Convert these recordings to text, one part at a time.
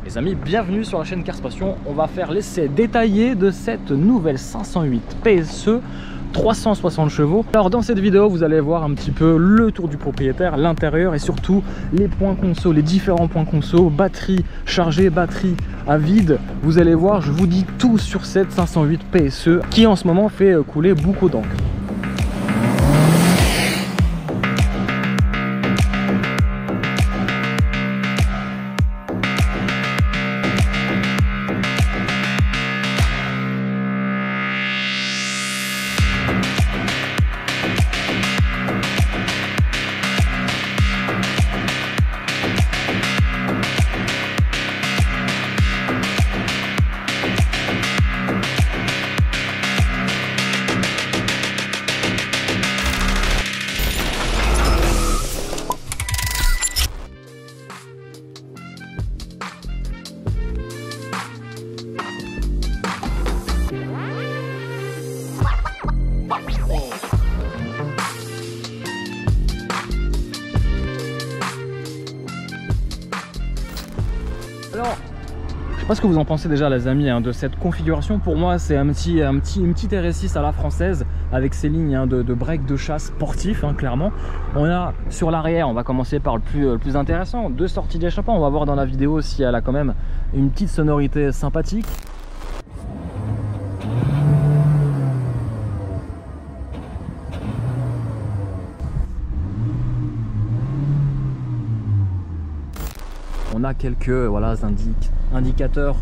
Les amis, bienvenue sur la chaîne Cars Passion. On va faire l'essai détaillé de cette nouvelle 508 PSE 360 chevaux. Alors dans cette vidéo, vous allez voir un petit peu le tour du propriétaire, l'intérieur et surtout les points conso, les différents points conso, batterie chargée, batterie à vide. Vous allez voir, je vous dis tout sur cette 508 PSE qui en ce moment fait couler beaucoup d'encre. Alors, je sais pas ce que vous en pensez déjà les amis de cette configuration. Pour moi c'est une petite RS6 à la française avec ces lignes de break de chasse sportif clairement. On a sur l'arrière, on va commencer par le plus intéressant, deux sorties d'échappement. On va voir dans la vidéo si elle a quand même une petite sonorité sympathique. On a quelques indicateurs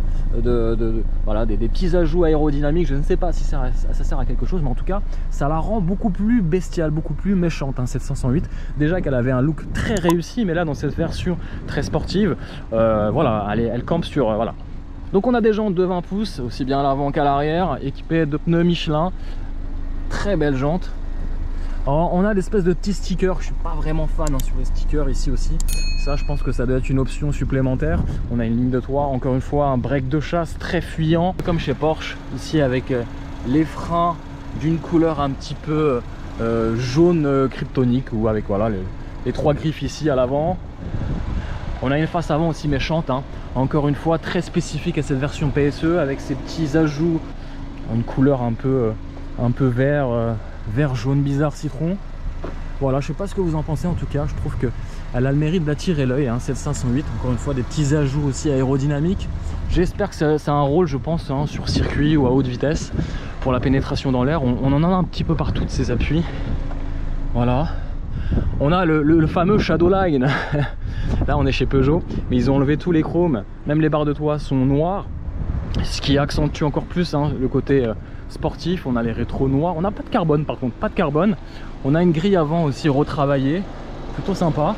des petits ajouts aérodynamiques. Je ne sais pas si ça sert à quelque chose, mais en tout cas ça la rend beaucoup plus bestiale, beaucoup plus méchante cette 508. Déjà qu'elle avait un look très réussi, mais là dans cette version très sportive, elle campe sur Donc on a des jantes de 20 pouces aussi bien à l'avant qu'à l'arrière, équipées de pneus Michelin, très belles jantes. Alors, on a l'espèce de petits stickers, je suis pas vraiment fan sur les stickers ici aussi. Ça je pense que ça doit être une option supplémentaire. On a une ligne de toit, encore une fois un break de chasse très fuyant, comme chez Porsche, ici avec les freins d'une couleur un petit peu jaune kryptonique, ou avec les trois griffes ici à l'avant. On a une face avant aussi méchante, encore une fois très spécifique à cette version PSE, avec ces petits ajouts, une couleur un peu vert jaune bizarre citron. Voilà, je sais pas ce que vous en pensez, en tout cas je trouve que elle a le mérite d'attirer l'œil cette 508. Encore une fois des petits ajouts aussi aérodynamiques. J'espère que c'est un rôle, je pense, sur circuit ou à haute vitesse pour la pénétration dans l'air. On en a un petit peu par toutes ces appuis. Voilà, on a le fameux Shadowline. Là on est chez Peugeot, mais ils ont enlevé tous les chromes, même les barres de toit sont noires, ce qui accentue encore plus le côté sportif. On a les rétros noirs, on n'a pas de carbone, par contre pas de carbone. On a une grille avant aussi retravaillée, plutôt sympa.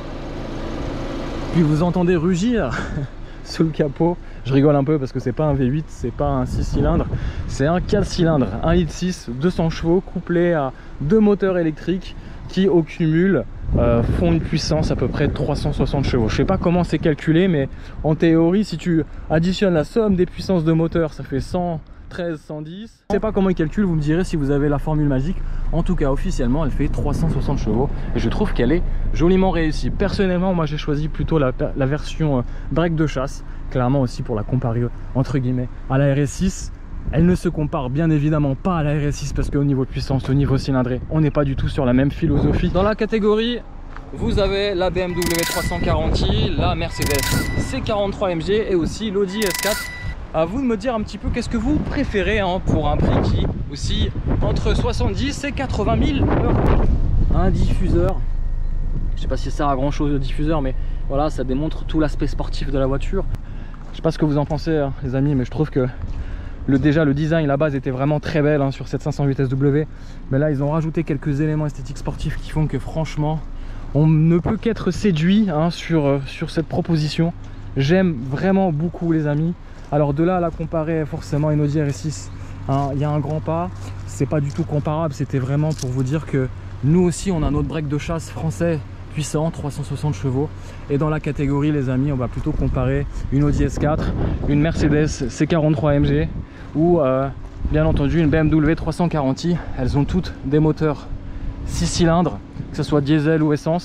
Puis vous entendez rugir sous le capot. Je rigole un peu parce que c'est pas un V8, c'est pas un 6 cylindres, c'est un 4 cylindres, 1,6 litre, 200 chevaux, couplé à deux moteurs électriques qui au cumul font une puissance à peu près de 360 chevaux. Je sais pas comment c'est calculé, mais en théorie si tu additionnes la somme des puissances de moteur, ça fait 113, 110. Je sais pas comment ils calculent, vous me direz si vous avez la formule magique. En tout cas officiellement elle fait 360 chevaux et je trouve qu'elle est joliment réussie. Personnellement moi j'ai choisi plutôt la version break de chasse, clairement aussi pour la comparer entre guillemets à la RS6. Elle ne se compare bien évidemment pas à la RS6 parce qu'au niveau de puissance, au niveau cylindré, on n'est pas du tout sur la même philosophie. Dans la catégorie, vous avez la BMW 340i, la Mercedes C43 MG et aussi l'Audi S4. À vous de me dire un petit peu qu'est-ce que vous préférez pour un prix qui aussi entre 70 et 80 000 €. Un diffuseur, je sais pas si ça sert à grand chose le diffuseur, mais voilà, ça démontre tout l'aspect sportif de la voiture. Je sais pas ce que vous en pensez les amis, mais je trouve que déjà le design, la base était vraiment très belle sur cette 508 SW, mais là ils ont rajouté quelques éléments esthétiques sportifs qui font que franchement on ne peut qu'être séduit sur cette proposition. J'aime vraiment beaucoup les amis. Alors de là à la comparer forcément à une Audi RS6, il y a un grand pas, c'est pas du tout comparable. C'était vraiment pour vous dire que nous aussi on a notre break de chasse français puissant, 360 chevaux, et dans la catégorie les amis on va plutôt comparer une Audi S4, une Mercedes C43 MG ou bien entendu une BMW 340i. Elles ont toutes des moteurs 6 cylindres, que ce soit diesel ou essence,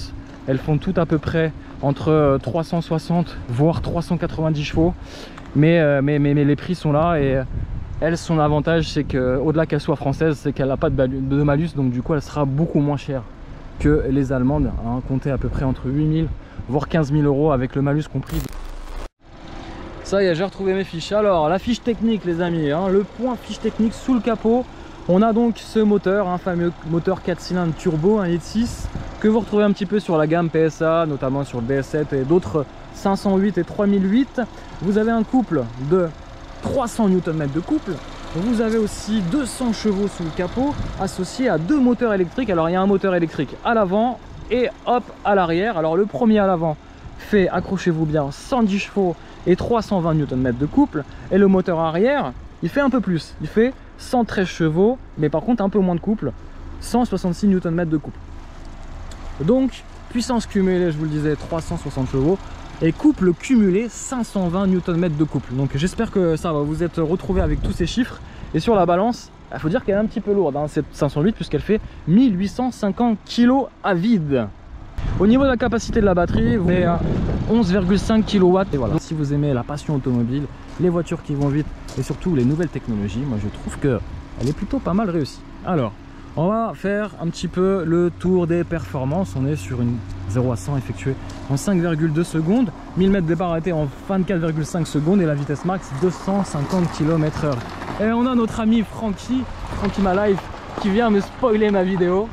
elles font toutes à peu près entre 360 voire 390 chevaux. Mais les prix sont là, et elle, son avantage, c'est que au-delà qu'elle soit française, c'est qu'elle n'a pas de malus, donc du coup elle sera beaucoup moins chère que les allemandes, hein, comptez à peu près entre 8 000 voire 15 000 euros avec le malus compris. Ça y est, j'ai retrouvé mes fiches. Alors la fiche technique les amis, hein, le point fiche technique sous le capot, on a donc ce moteur, un fameux moteur 4 cylindres turbo 1,6 litre que vous retrouvez un petit peu sur la gamme PSA, notamment sur le DS7 et d'autres 508 et 3008. Vous avez un couple de 300 Nm de couple. Vous avez aussi 200 chevaux sous le capot associé à deux moteurs électriques. Alors il y a un moteur électrique à l'avant et hop à l'arrière. Alors le premier à l'avant fait, accrochez-vous bien, 110 chevaux et 320 Nm de couple, et le moteur arrière il fait un peu plus, il fait 113 chevaux mais par contre un peu moins de couple, 166 Nm de couple. Donc puissance cumulée, je vous le disais, 360 chevaux et couple cumulé 520 Nm de couple. Donc j'espère que ça va vous être retrouvé avec tous ces chiffres. Et sur la balance, il faut dire qu'elle est un petit peu lourde, hein, cette 508, puisqu'elle fait 1850 kg à vide. Au niveau de la capacité de la batterie, vous êtes à 11,5 kW. Et voilà, si vous aimez la passion automobile, les voitures qui vont vite et surtout les nouvelles technologies, moi je trouve qu'elle est plutôt pas mal réussie. Alors, on va faire un petit peu le tour des performances. On est sur une 0 à 100 effectuée en 5,2 secondes, 1000 mètres départ arrêté en 24,5 secondes et la vitesse max 250 km/h. Et on a notre ami Francky My Life qui vient me spoiler ma vidéo.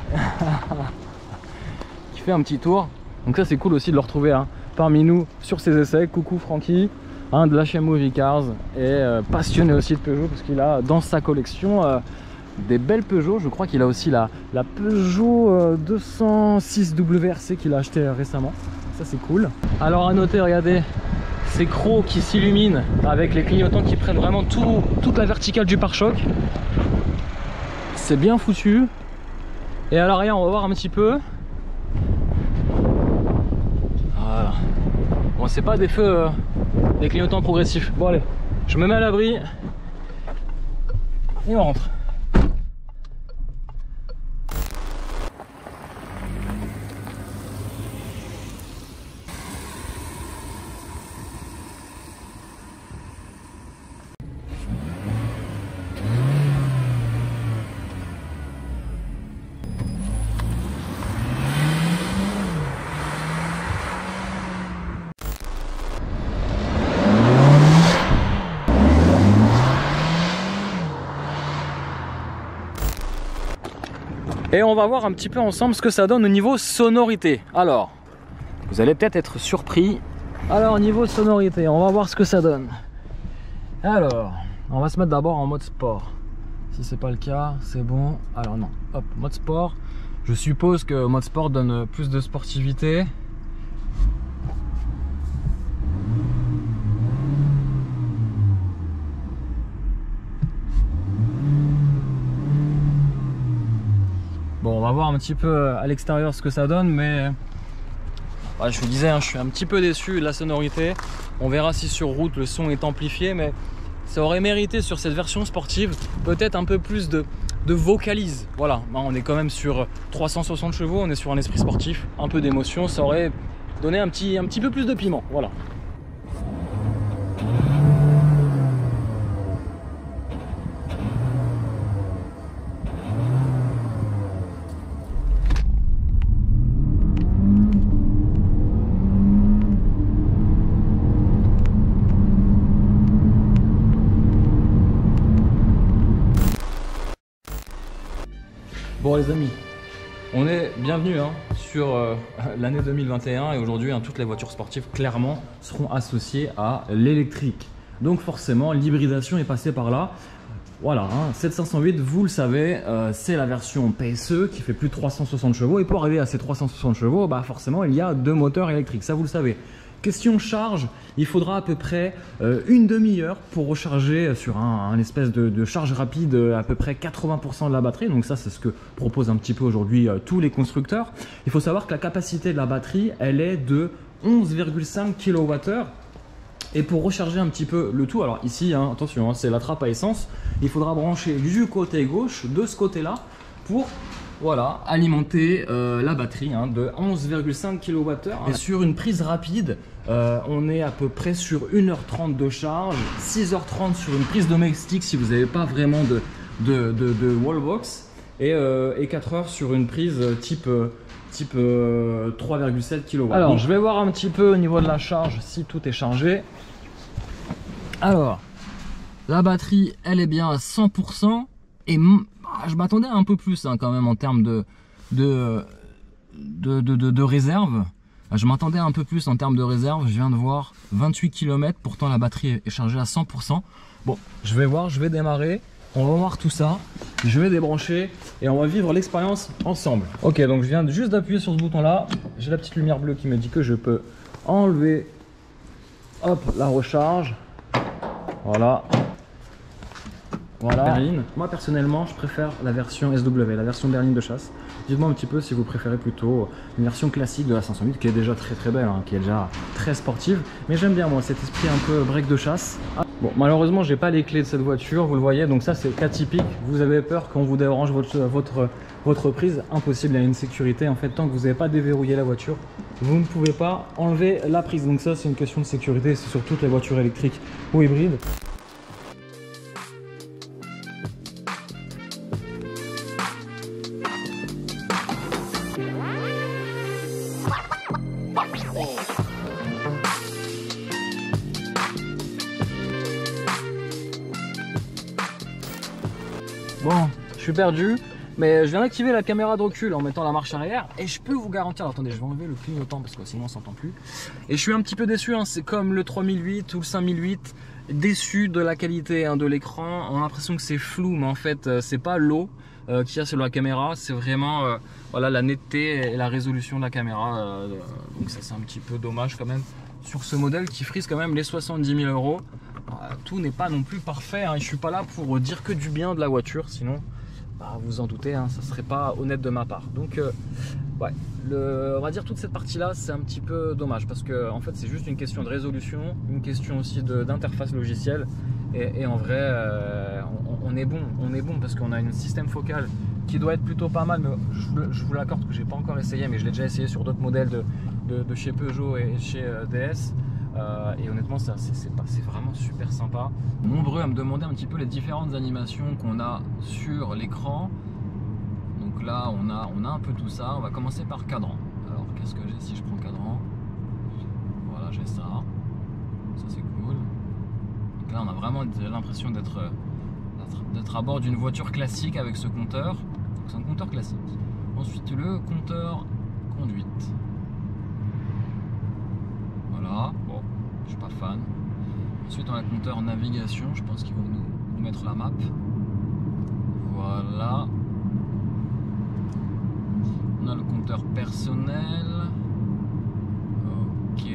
Qui fait un petit tour. Donc ça c'est cool aussi de le retrouver hein, parmi nous sur ses essais. Coucou Francky, hein, de la chaîne Movie Cars et passionné aussi de Peugeot parce qu'il a dans sa collection des belles Peugeot. Je crois qu'il a aussi la Peugeot 206 WRC qu'il a acheté récemment. Ça c'est cool. Alors à noter, regardez ces crocs qui s'illuminent avec les clignotants qui prennent vraiment toute la verticale du pare-choc. C'est bien foutu. Et à l'arrière on va voir un petit peu. Voilà. Bon, c'est pas des feux des clignotants progressifs. Bon allez, je me mets à l'abri et on rentre. Et on va voir un petit peu ensemble ce que ça donne au niveau sonorité. Alors, vous allez peut-être être surpris. Alors, niveau sonorité, on va voir ce que ça donne. Alors, on va se mettre d'abord en mode sport. Si c'est pas le cas, c'est bon. Alors non, hop, mode sport. Je suppose que mode sport donne plus de sportivité. Bon, on va voir un petit peu à l'extérieur ce que ça donne, mais ouais, je vous disais, hein, je suis un petit peu déçu de la sonorité. On verra si sur route le son est amplifié, mais ça aurait mérité sur cette version sportive peut-être un peu plus de vocalise. Voilà, on est quand même sur 360 chevaux, on est sur un esprit sportif, un peu d'émotion, ça aurait donné un petit peu plus de piment. Voilà. Bon les amis, on est bienvenue hein, sur l'année 2021 et aujourd'hui hein, toutes les voitures sportives clairement seront associées à l'électrique. Donc forcément l'hybridation est passée par là. Voilà, hein, cette 508 vous le savez, c'est la version PSE qui fait plus de 360 chevaux et pour arriver à ces 360 chevaux, bah forcément il y a deux moteurs électriques, ça vous le savez. Question charge, il faudra à peu près une demi-heure pour recharger sur un espèce de charge rapide à peu près 80% de la batterie. Donc ça c'est ce que proposent un petit peu aujourd'hui tous les constructeurs. Il faut savoir que la capacité de la batterie elle est de 11,5 kWh. Et pour recharger un petit peu le tout, alors ici hein, attention hein, c'est la trappe à essence, il faudra brancher du côté gauche de ce côté là pour voilà, alimenter la batterie hein, de 11,5 kWh. Et sur une prise rapide, on est à peu près sur 1h30 de charge, 6h30 sur une prise domestique si vous n'avez pas vraiment de wallbox, et 4 heures sur une prise type 3,7 kW. Alors, je vais voir un petit peu au niveau de la charge si tout est chargé. Alors, la batterie, elle est bien à 100%. Et je m'attendais un peu plus hein, quand même en termes de réserve. Je m'attendais un peu plus en termes de réserve. Je viens de voir 28 km, pourtant la batterie est chargée à 100%. Bon, je vais voir, je vais démarrer. On va voir tout ça. Je vais débrancher et on va vivre l'expérience ensemble. Ok, donc je viens juste d'appuyer sur ce bouton là. J'ai la petite lumière bleue qui me dit que je peux enlever hop, la recharge. Voilà. Voilà. Berline. Moi personnellement, je préfère la version SW, la version berline de chasse. Dites-moi un petit peu si vous préférez plutôt une version classique de la 508 qui est déjà très belle, hein, qui est déjà très sportive. Mais j'aime bien moi cet esprit un peu break de chasse. Bon, malheureusement, j'ai pas les clés de cette voiture, vous le voyez, donc ça c'est cas typique. Vous avez peur qu'on vous dérange votre prise, impossible, il y a une sécurité. En fait, tant que vous n'avez pas déverrouillé la voiture, vous ne pouvez pas enlever la prise. Donc ça c'est une question de sécurité, c'est sur toutes les voitures électriques ou hybrides. Bon, je suis perdu, mais je viens d'activer la caméra de recul en mettant la marche arrière et je peux vous garantir, attendez, je vais enlever le clignotant parce que sinon on s'entend plus. Et je suis un petit peu déçu, hein, c'est comme le 3008 ou le 5008, déçu de la qualité hein, de l'écran. On a l'impression que c'est flou, mais en fait c'est pas l'eau qu'il y a sur la caméra, c'est vraiment voilà, la netteté et la résolution de la caméra. Donc ça c'est un petit peu dommage quand même sur ce modèle qui frise quand même les 70 000 €. Tout n'est pas non plus parfait, hein. Je suis pas là pour dire que du bien de la voiture, sinon bah, vous en doutez, hein, ça serait pas honnête de ma part. Donc ouais, on va dire toute cette partie là c'est un petit peu dommage parce que en fait c'est juste une question de résolution, une question aussi d'interface logicielle et en vrai on est bon parce qu'on a un système focal qui doit être plutôt pas mal, mais je vous l'accorde que j'ai pas encore essayé, mais je l'ai déjà essayé sur d'autres modèles de chez Peugeot et chez DS. Et honnêtement c'est vraiment super sympa. Nombreux à me demander un petit peu les différentes animations qu'on a sur l'écran. Donc là on a un peu tout ça. On va commencer par cadran. Alors qu'est-ce que j'ai si je prends cadran? Voilà, j'ai ça c'est cool. Donc là on a vraiment l'impression d'être à bord d'une voiture classique avec ce compteur. C'est un compteur classique. Ensuite le compteur conduite. Voilà, bon, je suis pas fan. Ensuite on a le compteur navigation, je pense qu'ils vont nous mettre la map. Voilà. On a le compteur personnel. Ok.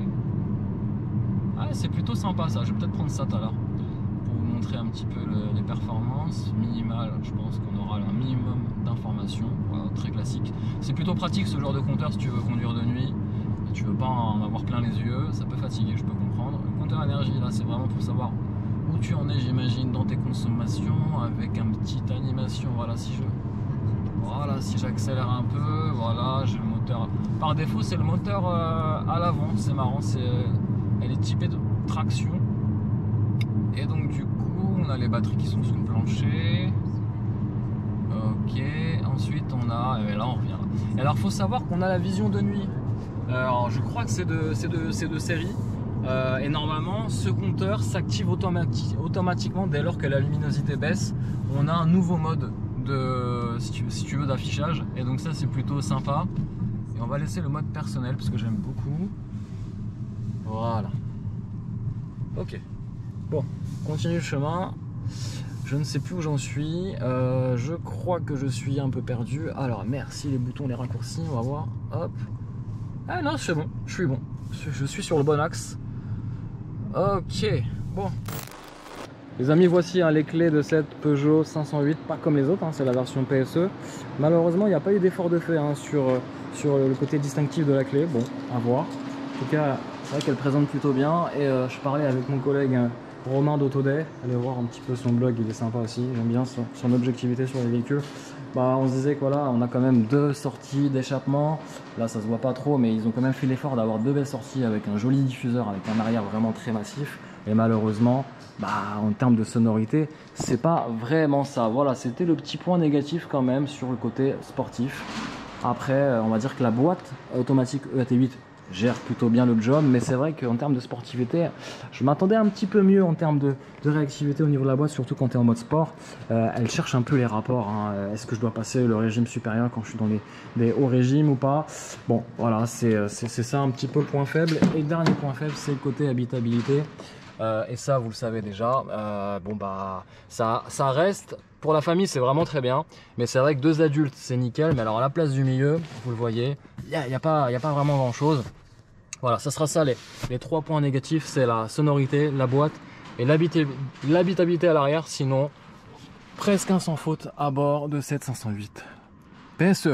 Ah, c'est plutôt sympa ça, je vais peut-être prendre ça tout à l'heure pour vous montrer un petit peu les performances. Minimal, je pense qu'on aura un minimum d'informations. Voilà, très classique. C'est plutôt pratique ce genre de compteur si tu veux conduire de nuit. Tu veux pas en avoir plein les yeux, ça peut fatiguer, je peux comprendre. Le compteur énergie là c'est vraiment pour savoir où tu en es, j'imagine, dans tes consommations, avec une petite animation. Voilà, si j'accélère un peu, voilà, j'ai le moteur. Par défaut c'est le moteur à l'avant, c'est marrant, elle est typée de traction. Et donc du coup on a les batteries qui sont sous le plancher. Ok, ensuite on a, et là on revient là. Et alors faut savoir qu'on a la vision de nuit. Alors je crois que c'est de série et normalement ce compteur s'active automatiquement dès lors que la luminosité baisse. On a un nouveau mode si tu veux d'affichage et donc ça c'est plutôt sympa. Et on va laisser le mode personnel parce que j'aime beaucoup. Voilà. Ok. Bon, continue le chemin. Je ne sais plus où j'en suis. Je crois que je suis un peu perdu. Alors merci les boutons, les raccourcis, on va voir. Hop. Ah non, c'est bon, je suis bon. Je suis sur le bon axe. Ok, bon. Les amis, voici hein, les clés de cette Peugeot 508, pas comme les autres, hein, c'est la version PSE. Malheureusement, il n'y a pas eu d'effort de fait hein, sur le côté distinctif de la clé. Bon, à voir. En tout cas, c'est vrai qu'elle présente plutôt bien. Et je parlais avec mon collègue Romain d'Autoday, allez voir un petit peu son blog, il est sympa aussi, j'aime bien son objectivité sur les véhicules. Bah, on se disait que voilà, on a quand même 2 sorties d'échappement, là ça se voit pas trop, mais ils ont quand même fait l'effort d'avoir 2 belles sorties avec un joli diffuseur, avec un arrière vraiment très massif, et malheureusement, bah, en termes de sonorité, c'est pas vraiment ça. Voilà, c'était le petit point négatif quand même sur le côté sportif. Après, on va dire que la boîte automatique EAT8 gère plutôt bien le job, mais c'est vrai qu'en termes de sportivité, je m'attendais un petit peu mieux en termes de réactivité au niveau de la boîte, surtout quand tu es en mode sport. Elle cherche un peu les rapports, hein. Est-ce que je dois passer le régime supérieur quand je suis dans les hauts régimes ou pas? Bon, voilà, c'est ça un petit peu le point faible. Et le dernier point faible, c'est le côté habitabilité. Et ça, vous le savez déjà. Bon, bah, ça reste. Pour la famille, c'est vraiment très bien. Mais c'est vrai que 2 adultes, c'est nickel. Mais alors, à la place du milieu, vous le voyez, il n'y a pas vraiment grand-chose. Voilà, ça sera ça les 3 points négatifs. C'est la sonorité, la boîte et l'habitabilité à l'arrière. Sinon, presque un sans faute à bord de cette 508 PSE.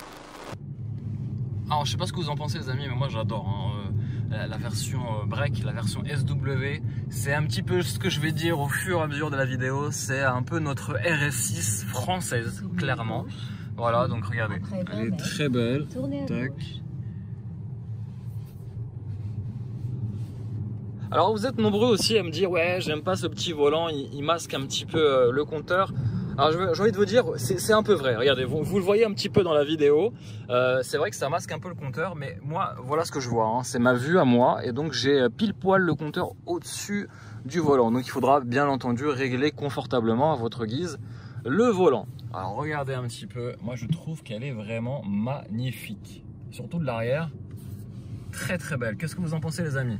Alors, je sais pas ce que vous en pensez, les amis, mais moi, j'adore, hein. La version break, la version SW, c'est un petit peu ce que je vais dire au fur et à mesure de la vidéo, c'est un peu notre RS6 française, clairement. Voilà, donc regardez, elle est très belle. Tac. Alors vous êtes nombreux aussi à me dire ouais, j'aime pas ce petit volant, il masque un petit peu le compteur. Alors j'ai envie de vous dire, c'est un peu vrai. Regardez, vous le voyez un petit peu dans la vidéo. C'est vrai que ça masque un peu le compteur, mais moi, voilà ce que je vois, hein. C'est ma vue à moi, et donc j'ai pile poil le compteur au-dessus du volant. Donc il faudra bien entendu régler confortablement à votre guise le volant. Alors regardez un petit peu, moi je trouve qu'elle est vraiment magnifique. Surtout de l'arrière, très très belle. Qu'est-ce que vous en pensez, les amis?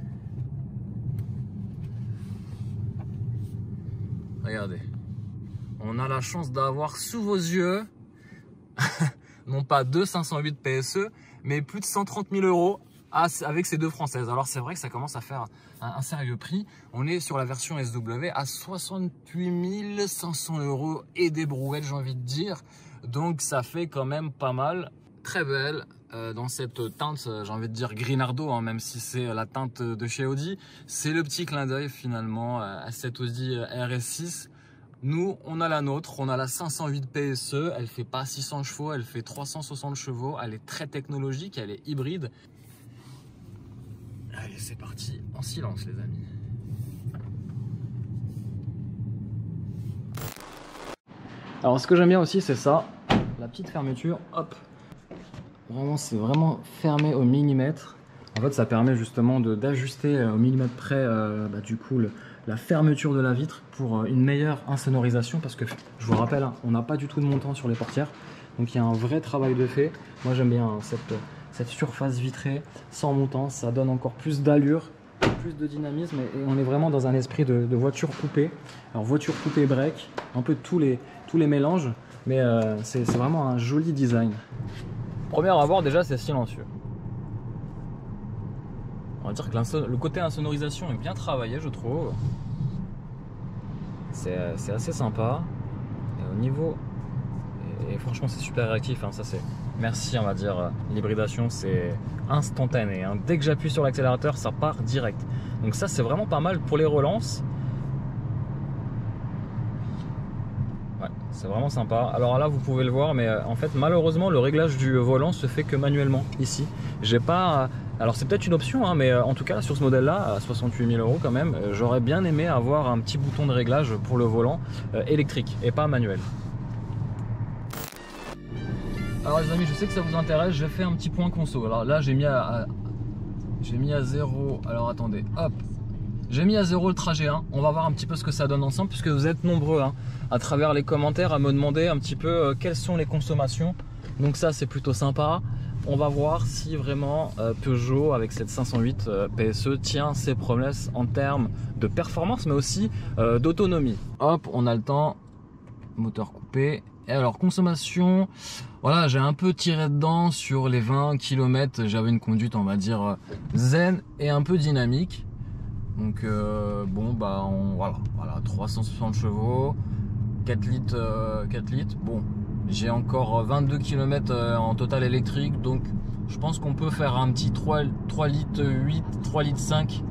Regardez. On a la chance d'avoir sous vos yeux, non pas 2 508 PSE, mais plus de 130 000 € avec ces 2 françaises. Alors c'est vrai que ça commence à faire un sérieux prix. On est sur la version SW à 68 500 € et des brouettes, j'ai envie de dire. Donc ça fait quand même pas mal. Très belle dans cette teinte, j'ai envie de dire Grinardo, hein, même si c'est la teinte de chez Audi. C'est le petit clin d'œil finalement à cette Audi RS6. Nous, on a la nôtre, on a la 508 PSE, elle fait pas 600 chevaux, elle fait 360 chevaux, elle est très technologique, elle est hybride. Allez, c'est parti, en silence les amis. Alors ce que j'aime bien aussi, c'est ça, la petite fermeture, hop. Vraiment, c'est vraiment fermé au millimètre. En fait, ça permet justement d'ajuster au millimètre près du coup la fermeture de la vitre pour une meilleure insonorisation, parce que je vous rappelle, hein, on n'a pas du tout de montant sur les portières, donc il y a un vrai travail de fait. Moi j'aime bien hein, cette surface vitrée sans montant, ça donne encore plus d'allure, plus de dynamisme, et on est vraiment dans un esprit de voiture coupée. Alors voiture coupée break, un peu tous les mélanges, mais c'est vraiment un joli design. Premier abord, déjà c'est silencieux. On va dire que le côté insonorisation est bien travaillé, je trouve. C'est assez sympa. Et au niveau... Et franchement, c'est super réactif. Hein, ça c'est... Merci, on va dire. L'hybridation, c'est instantané. Hein. Dès que j'appuie sur l'accélérateur, ça part direct. Donc ça, c'est vraiment pas mal pour les relances. Ouais, c'est vraiment sympa. Alors là, vous pouvez le voir, mais en fait, malheureusement, le réglage du volant se fait que manuellement ici. J'ai pas... Alors c'est peut-être une option, hein, mais en tout cas sur ce modèle-là, à 68 000 € quand même, j'aurais bien aimé avoir un petit bouton de réglage pour le volant électrique et pas manuel. Alors les amis, je sais que ça vous intéresse, j'ai fait un petit point conso. Alors là, j'ai mis à 0. Alors attendez, hop. J'ai mis à 0 le trajet 1. On va voir un petit peu ce que ça donne ensemble, puisque vous êtes nombreux hein, à travers les commentaires à me demander un petit peu quelles sont les consommations. Donc ça, c'est plutôt sympa. On va voir si vraiment Peugeot avec cette 508 PSE tient ses promesses en termes de performance, mais aussi d'autonomie. Hop, on a le temps. Moteur coupé. Et alors consommation, voilà, j'ai un peu tiré dedans sur les 20 km. J'avais une conduite, on va dire zen et un peu dynamique. Donc bon bah voilà 360 chevaux, 4 litres. Bon, j'ai encore 22 km en total électrique, donc je pense qu'on peut faire un petit 3 litres 8, 3 litres 5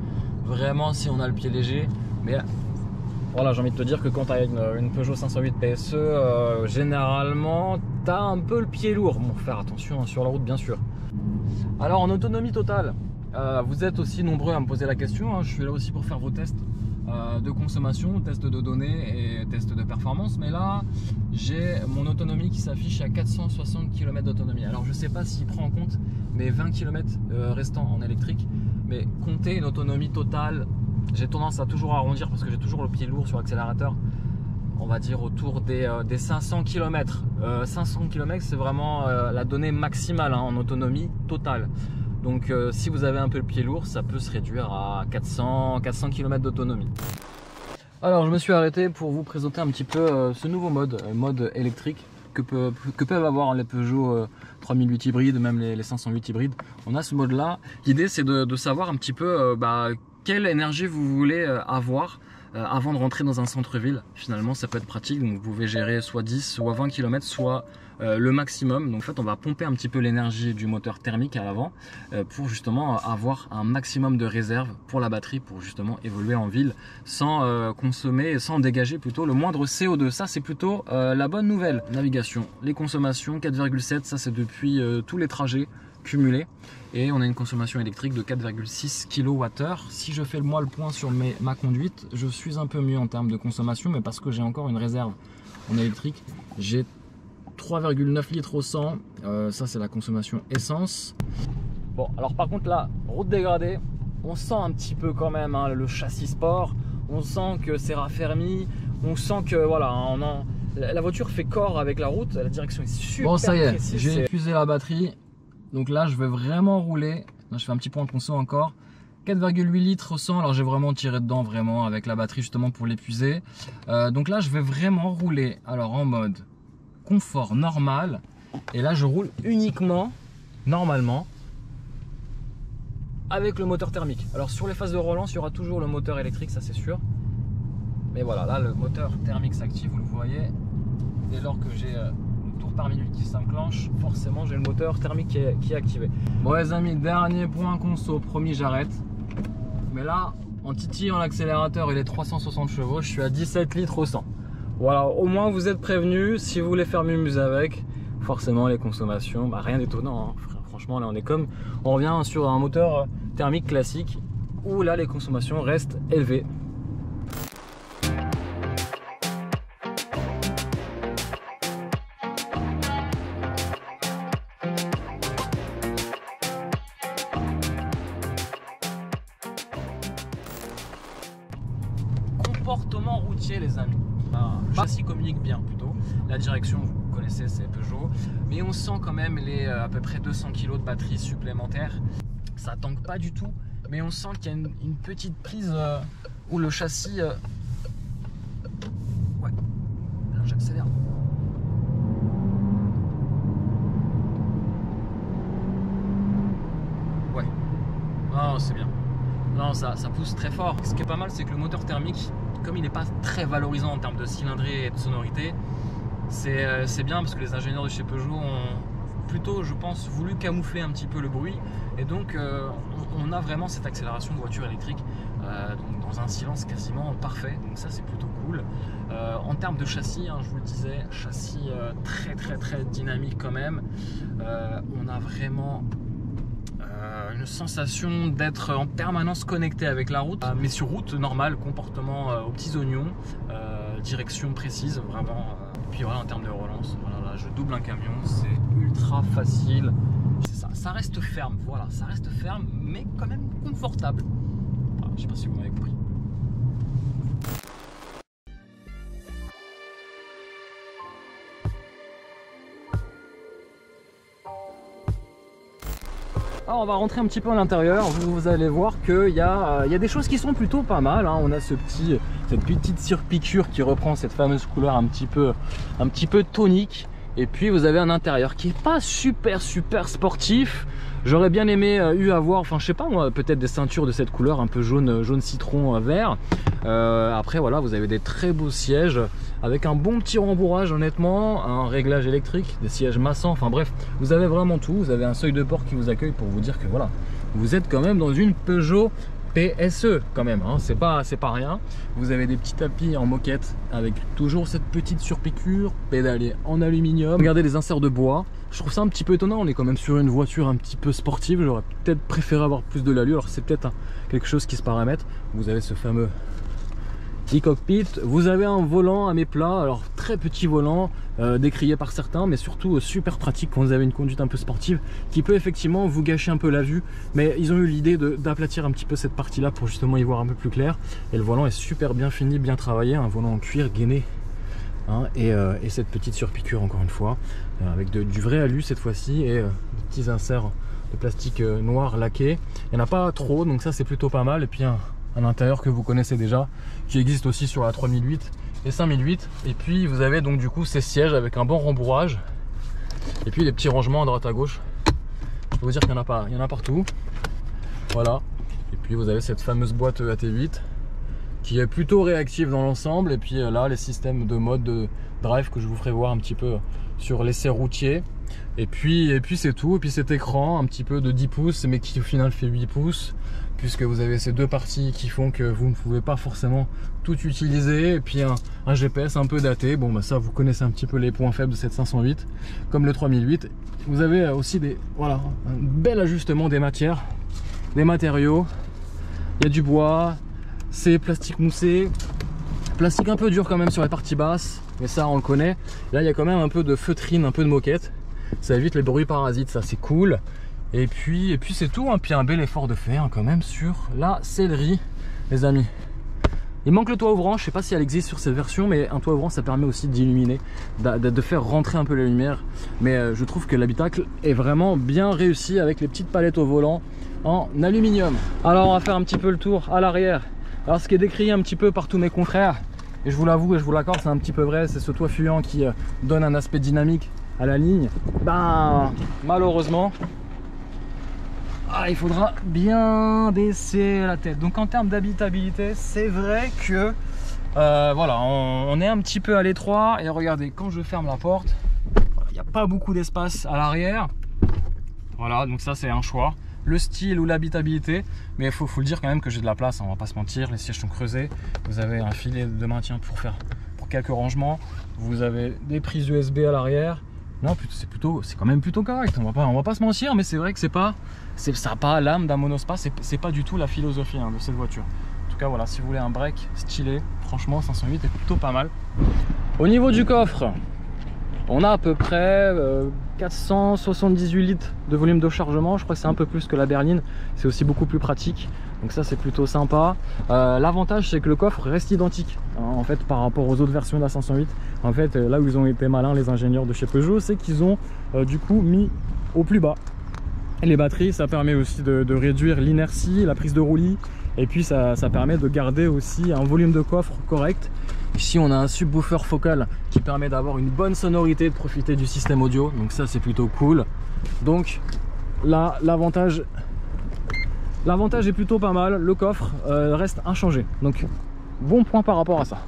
vraiment si on a le pied léger. Mais voilà, j'ai envie de te dire que quand tu as une Peugeot 508 PSE, généralement, tu as un peu le pied lourd. Bon, faire attention sur la route, bien sûr. Alors, en autonomie totale, vous êtes aussi nombreux à me poser la question. Hein, je suis là aussi pour faire vos tests de consommation, tests de données et tests de performance. Mais là, j'ai mon autonomie qui s'affiche à 460 km d'autonomie. Alors, je ne sais pas s'il prend en compte mes 20 km restants en électrique. Mais compter une autonomie totale, j'ai tendance à toujours arrondir parce que j'ai toujours le pied lourd sur l'accélérateur. On va dire autour des 500 km. 500 km, c'est vraiment la donnée maximale hein, en autonomie totale. Donc si vous avez un peu le pied lourd, ça peut se réduire à 400 km d'autonomie. Alors je me suis arrêté pour vous présenter un petit peu ce nouveau mode électrique que peuvent avoir les Peugeot 3008 hybrides, même les 508 hybrides. On a ce mode là. L'idée c'est de savoir un petit peu quelle énergie vous voulez avoir avant de rentrer dans un centre-ville. Finalement ça peut être pratique, donc vous pouvez gérer soit 10, soit 20 km, soit le maximum. Donc en fait on va pomper un petit peu l'énergie du moteur thermique à l'avant pour justement avoir un maximum de réserve pour la batterie, pour justement évoluer en ville sans consommer, sans dégager plutôt le moindre CO2. Ça c'est plutôt la bonne nouvelle. Navigation, les consommations 4,7, ça c'est depuis tous les trajets cumulés, et on a une consommation électrique de 4,6 kWh. Si je fais moi le point sur ma conduite, je suis un peu mieux en termes de consommation, mais parce que j'ai encore une réserve en électrique. J'ai 3,9 litres au 100, ça c'est la consommation essence. Bon, alors par contre là, route dégradée, on sent un petit peu quand même hein, le châssis sport, on sent que c'est raffermi, on sent que voilà, la voiture fait corps avec la route, la direction est super précise. Bon ça y est, j'ai épuisé la batterie. Donc là je vais vraiment rouler, là, je fais un petit point de conso encore, 4,8 litres au 100, alors j'ai vraiment tiré dedans vraiment avec la batterie justement pour l'épuiser. Donc là je vais vraiment rouler alors en mode confort normal, et là je roule uniquement normalement avec le moteur thermique. Alors sur les phases de relance il y aura toujours le moteur électrique, ça c'est sûr, mais voilà, là le moteur thermique s'active, vous le voyez, dès lors que j'ai tour par minute qui s'enclenche, forcément j'ai le moteur thermique qui est activé. Bon les amis, dernier point conso, promis j'arrête. Mais là, en titillant l'accélérateur et les 360 chevaux, je suis à 17 litres au 100. Voilà, au moins vous êtes prévenus, si vous voulez faire mumuse avec, forcément les consommations, rien d'étonnant. Hein. Franchement là on revient sur un moteur thermique classique où là les consommations restent élevées. Comportement routier les amis. Le châssis communique bien plutôt. La direction vous connaissez, c'est Peugeot. Mais on sent quand même les à peu près 200 kg de batterie supplémentaire. Ça tanque pas du tout. Mais on sent qu'il y a une petite prise où le châssis... Ouais, là j'accélère. Ouais. Non, c'est bien. Non, ça pousse très fort. Ce qui est pas mal, c'est que le moteur thermique, comme il n'est pas très valorisant en termes de cylindrée et de sonorité, c'est bien parce que les ingénieurs de chez Peugeot ont plutôt, je pense, voulu camoufler un petit peu le bruit. Et donc, on a vraiment cette accélération de voiture électrique donc dans un silence quasiment parfait. Donc ça, c'est plutôt cool. En termes de châssis, hein, je vous le disais, châssis très dynamique quand même. On a vraiment... une sensation d'être en permanence connecté avec la route, mais sur route normale, comportement aux petits oignons, direction précise, vraiment. Puis voilà, en termes de relance, voilà, là, je double un camion, c'est ultra facile. Ça reste ferme, voilà, ça reste ferme, mais quand même confortable. Voilà, je sais pas si vous m'avez compris. Alors on va rentrer un petit peu à l'intérieur, vous allez voir qu'il y a des choses qui sont plutôt pas mal. Hein. On a cette petite surpiqûre qui reprend cette fameuse couleur un petit peu tonique. Et puis vous avez un intérieur qui est pas super sportif. J'aurais bien aimé avoir, enfin je sais pas moi, peut-être des ceintures de cette couleur un peu jaune citron vert. Après voilà, vous avez des très beaux sièges avec un bon petit rembourrage honnêtement, un réglage électrique, des sièges massants, enfin bref, vous avez vraiment tout. Vous avez un seuil de porte qui vous accueille pour vous dire que voilà, vous êtes quand même dans une Peugeot PSE quand même, hein. C'est pas rien. Vous avez des petits tapis en moquette avec toujours cette petite surpiqûre, pédalier en aluminium. Regardez les inserts de bois. Je trouve ça un petit peu étonnant, on est quand même sur une voiture un petit peu sportive. J'aurais peut-être préféré avoir plus de l'allure, alors c'est peut-être quelque chose qui se paramètre. Vous avez ce fameux e-cockpit, vous avez un volant à mes plats, alors très petit volant, décrié par certains, mais surtout super pratique quand vous avez une conduite un peu sportive, qui peut effectivement vous gâcher un peu la vue, mais ils ont eu l'idée d'aplatir un petit peu cette partie là pour justement y voir un peu plus clair. Et le volant est super bien fini, bien travaillé, un volant en cuir gainé, hein, et cette petite surpiqûre encore une fois, avec du vrai alu cette fois-ci, et des petits inserts de plastique noir laqué. Il n'y en a pas trop, donc ça c'est plutôt pas mal. Et puis un intérieur que vous connaissez déjà, qui existe aussi sur la 3008 et 5008. Et puis vous avez donc du coup ces sièges avec un bon rembourrage, et puis des petits rangements à droite à gauche. Je peux vous dire qu'il y en a partout. Voilà. Et puis vous avez cette fameuse boîte AT8 qui est plutôt réactive dans l'ensemble. Et puis là, les systèmes de mode de drive que je vous ferai voir un petit peu sur l'essai routier. Et puis c'est tout. Et puis cet écran un petit peu de 10 pouces, mais qui au final fait 8 pouces, puisque vous avez ces deux parties qui font que vous ne pouvez pas forcément tout utiliser. Et puis un GPS un peu daté. Bon, bah ça, vous connaissez un petit peu les points faibles de cette 508, comme le 3008. Vous avez aussi un bel ajustement des matières, des matériaux. Il y a du bois, c'est plastique moussé, plastique un peu dur quand même sur les parties basses, mais ça on le connaît. Là il y a quand même un peu de feutrine, un peu de moquette, ça évite les bruits parasites, ça c'est cool. Et puis c'est tout, hein. Puis un bel effort de fer hein, quand même sur la sellerie, les amis. Il manque le toit ouvrant, je sais pas si elle existe sur cette version, mais un toit ouvrant ça permet aussi d'illuminer, de faire rentrer un peu la lumière. Mais je trouve que l'habitacle est vraiment bien réussi avec les petites palettes au volant en aluminium. Alors on va faire un petit peu le tour à l'arrière. Alors ce qui est décrié un petit peu par tous mes confrères, et je vous l'avoue et je vous l'accorde, c'est un petit peu vrai, c'est ce toit fuyant qui donne un aspect dynamique à la ligne. Ben malheureusement, il faudra bien baisser la tête. Donc en termes d'habitabilité, c'est vrai que voilà, on est un petit peu à l'étroit. Et regardez, quand je ferme la porte, il n'y a pas beaucoup d'espace à l'arrière. Voilà, donc ça c'est un choix. Le style ou l'habitabilité, mais il faut le dire quand même que j'ai de la place, hein, on va pas se mentir, les sièges sont creusés, vous avez un filet de maintien pour quelques rangements, vous avez des prises USB à l'arrière. Non, c'est quand même plutôt correct, on va pas se mentir, mais c'est vrai que ça n'a pas l'âme d'un monospa, c'est pas du tout la philosophie hein, de cette voiture. En tout cas voilà, si vous voulez un break stylé, franchement 508 est plutôt pas mal. Au niveau du coffre, on a à peu près 478 litres de volume de chargement. Je crois que c'est un peu plus que la berline. C'est aussi beaucoup plus pratique. Donc ça c'est plutôt sympa. L'avantage c'est que le coffre reste identique hein, en fait par rapport aux autres versions de la 508. En fait là où ils ont été malins les ingénieurs de chez Peugeot, c'est qu'ils ont du coup mis au plus bas. Et les batteries, ça permet aussi de réduire l'inertie, la prise de roulis. Et puis ça permet de garder aussi un volume de coffre correct. Ici on a un subwoofer focal qui permet d'avoir une bonne sonorité, de profiter du système audio. Donc ça c'est plutôt cool. Donc là l'avantage est plutôt pas mal. Le coffre reste inchangé. Donc bon point par rapport à ça.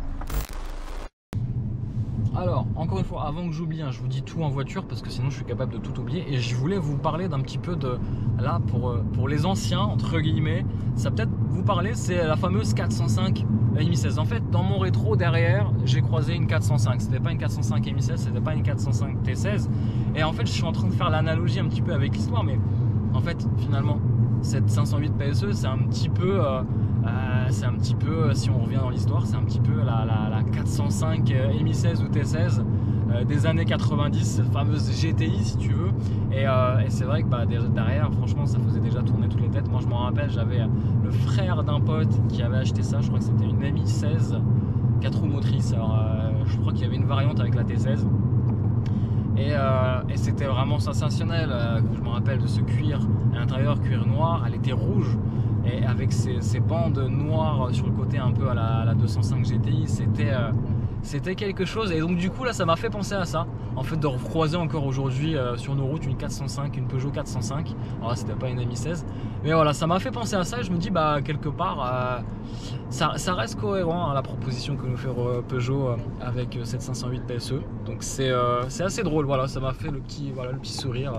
Alors, encore une fois, avant que j'oublie, hein, je vous dis tout en voiture parce que sinon je suis capable de tout oublier. Et je voulais vous parler d'un petit peu de... Là, pour les anciens, entre guillemets, ça peut-être vous parler, c'est la fameuse 405 MI16. En fait, dans mon rétro derrière, j'ai croisé une 405. C'était pas une 405 MI16, c'était pas une 405 T16. Et en fait, je suis en train de faire l'analogie un petit peu avec l'histoire. Mais en fait, finalement, cette 508 PSE, c'est un petit peu... si on revient dans l'histoire, c'est un petit peu la 405 MI16 ou T16 des années 90, cette fameuse GTI si tu veux. Et c'est vrai que derrière, franchement, ça faisait déjà tourner toutes les têtes. Moi, je m'en rappelle, j'avais le frère d'un pote qui avait acheté ça. Je crois que c'était une MI16 4 roues motrices. Alors, je crois qu'il y avait une variante avec la T16. Et c'était vraiment sensationnel. Je me rappelle de ce cuir à l'intérieur, cuir noir. Elle était rouge. Et avec ces bandes noires sur le côté un peu à la 205 GTI, c'était quelque chose. Et donc du coup là ça m'a fait penser à ça, en fait, de recroiser encore aujourd'hui sur nos routes une 405, une Peugeot 405. Alors là c'était pas une MI16, mais voilà, ça m'a fait penser à ça. Et je me dis quelque part ça reste cohérent hein, la proposition que nous fait Peugeot avec cette 508 PSE. Donc c'est assez drôle, voilà, ça m'a fait le petit sourire.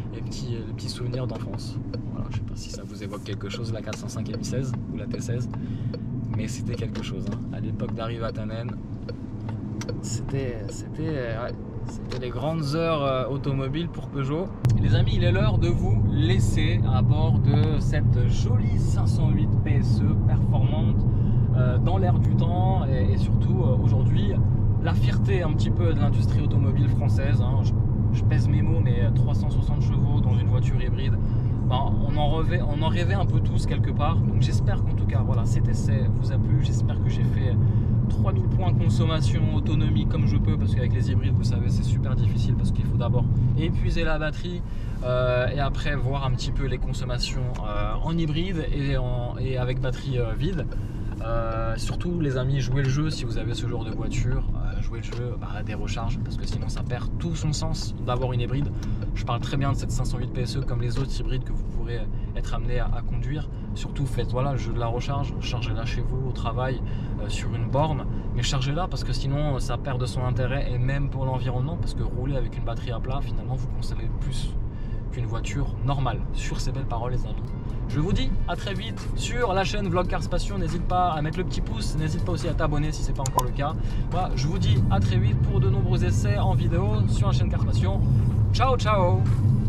les petits souvenirs d'enfance. Voilà, je sais pas si ça vous évoque quelque chose, la 405 Mi16 ou la T16, mais c'était quelque chose. Hein. À l'époque d'arriver à Tannen, c'était les grandes heures automobiles pour Peugeot. Et les amis, il est l'heure de vous laisser à bord de cette jolie 508 PSE performante dans l'air du temps et surtout aujourd'hui la fierté un petit peu de l'industrie automobile française. Hein. Je pèse mes mots, mais 360 chevaux dans une voiture hybride, ben, on en rêvait un peu tous quelque part. Donc j'espère qu'en tout cas voilà, cet essai vous a plu. J'espère que j'ai fait 3000 points consommation, autonomie comme je peux, parce qu'avec les hybrides, vous savez, c'est super difficile parce qu'il faut d'abord épuiser la batterie et après voir un petit peu les consommations en hybride et avec batterie vide. Surtout les amis, jouez le jeu si vous avez ce genre de voiture, jouez le jeu à des recharges parce que sinon ça perd tout son sens d'avoir une hybride. Je parle très bien de cette 508 PSE comme les autres hybrides que vous pourrez être amené à conduire. Surtout faites voilà, le jeu de la recharge, chargez-la chez vous au travail sur une borne, mais chargez-la parce que sinon ça perd de son intérêt et même pour l'environnement parce que rouler avec une batterie à plat finalement vous consommez plus qu'une voiture normale. Sur ces belles paroles les amis, je vous dis à très vite sur la chaîne Vlog Cars Passion. N'hésite pas à mettre le petit pouce, n'hésite pas aussi à t'abonner si ce n'est pas encore le cas. Voilà, je vous dis à très vite pour de nombreux essais en vidéo sur la chaîne Cars Passion. Ciao ciao.